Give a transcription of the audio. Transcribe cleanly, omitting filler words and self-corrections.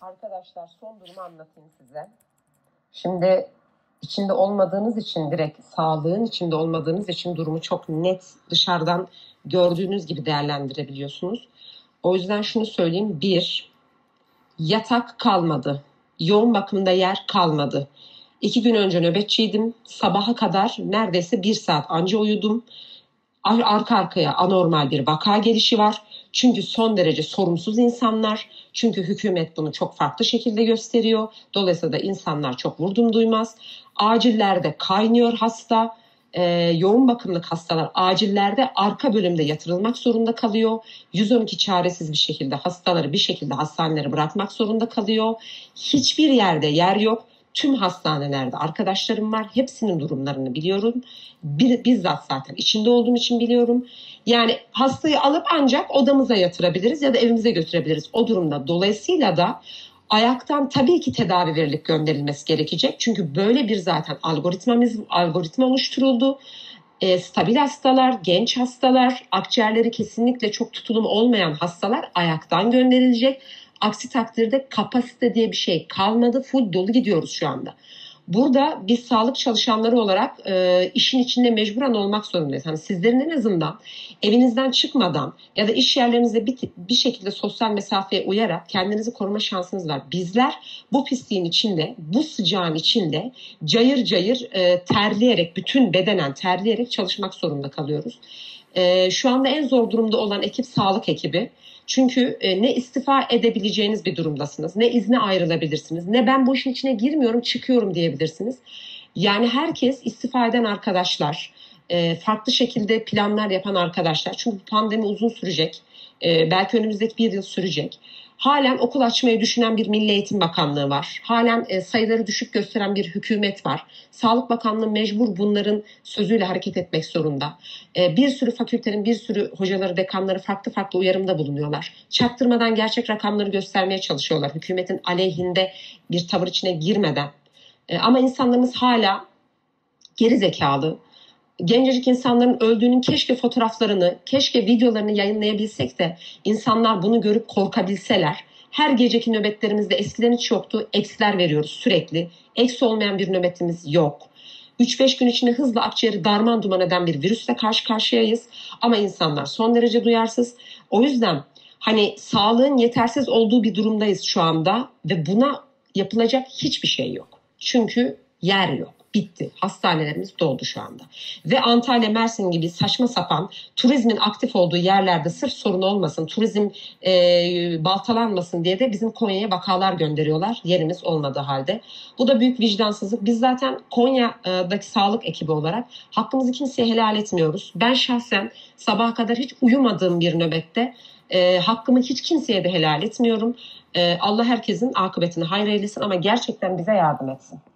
Arkadaşlar son durumu anlatayım size. Şimdi içinde olmadığınız için, direkt sağlığın içinde olmadığınız için durumu çok net dışarıdan gördüğünüz gibi değerlendirebiliyorsunuz. O yüzden şunu söyleyeyim. 1. Yatak kalmadı. Yoğun bakımda yer kalmadı. 2 gün önce nöbetçiydim. Sabaha kadar neredeyse 1 saat anca uyudum. Arka arkaya anormal bir vaka gelişi var. Çünkü son derece sorumsuz insanlar. Çünkü hükümet bunu çok farklı şekilde gösteriyor. Dolayısıyla da insanlar çok vurdum duymaz. Acillerde kaynıyor hasta. Yoğun bakımlık hastalar acillerde arka bölümde yatırılmak zorunda kalıyor. 112 çaresiz bir şekilde hastaları bir şekilde hastanelere bırakmak zorunda kalıyor. Hiçbir yerde yer yok. Tüm hastanelerde arkadaşlarım var. Hepsinin durumlarını biliyorum. Bizzat zaten içinde olduğum için biliyorum. Yani hastayı alıp ancak odamıza yatırabiliriz ya da evimize götürebiliriz o durumda. Dolayısıyla ayaktan tabii ki tedavi verilip gönderilmesi gerekecek. Çünkü böyle bir zaten algoritma oluşturuldu. Stabil hastalar, genç hastalar, akciğerleri kesinlikle çok tutulum olmayan hastalar ayaktan gönderilecek. Aksi takdirde kapasite diye bir şey kalmadı. Full dolu gidiyoruz şu anda. Burada biz sağlık çalışanları olarak işin içinde mecburen olmak zorundayız. Hani sizlerin en azından evinizden çıkmadan ya da iş yerlerinizde bir şekilde sosyal mesafeye uyarak kendinizi koruma şansınız var. Bizler bu pisliğin içinde, bu sıcağın içinde cayır cayır terleyerek, bütün bedenen terleyerek çalışmak zorunda kalıyoruz. Şu anda en zor durumda olan ekip sağlık ekibi. Çünkü ne istifa edebileceğiniz bir durumdasınız, ne izne ayrılabilirsiniz, ne ben bu işin içine girmiyorum, çıkıyorum diyebilirsiniz. Yani herkes istifa eden arkadaşlar, farklı şekilde planlar yapan arkadaşlar. Çünkü pandemi uzun sürecek, belki önümüzdeki 1 yıl sürecek. Halen okul açmayı düşünen bir Milli Eğitim Bakanlığı var. Halen sayıları düşük gösteren bir hükümet var. Sağlık Bakanlığı mecbur bunların sözüyle hareket etmek zorunda. Bir sürü fakültenin bir sürü hocaları, dekanları farklı uyarımda bulunuyorlar. Çaktırmadan gerçek rakamları göstermeye çalışıyorlar. Hükümetin aleyhinde bir tavır içine girmeden. Ama insanlarımız hala geri zekalı. Gencecik insanların öldüğünün keşke fotoğraflarını, keşke videolarını yayınlayabilsek de insanlar bunu görüp korkabilseler. Her geceki nöbetlerimizde eskiden hiç yoktu. Eksiler veriyoruz sürekli. Eksi olmayan bir nöbetimiz yok. 3-5 gün içinde hızla akciğeri darman duman eden bir virüsle karşı karşıyayız. Ama insanlar son derece duyarsız. O yüzden hani sağlığın yetersiz olduğu bir durumdayız şu anda ve buna yapılacak hiçbir şey yok. Çünkü yer yok. Bitti. Hastanelerimiz doldu şu anda. Ve Antalya, Mersin gibi saçma sapan turizmin aktif olduğu yerlerde sırf sorun olmasın, turizm baltalanmasın diye de bizim Konya'ya vakalar gönderiyorlar. Yerimiz olmadığı halde. Bu da büyük vicdansızlık. Biz zaten Konya'daki sağlık ekibi olarak hakkımızı kimseye helal etmiyoruz. Ben şahsen sabaha kadar hiç uyumadığım bir nöbette hakkımı hiç kimseye de helal etmiyorum. Allah herkesin akıbetini hayır eylesin ama gerçekten bize yardım etsin.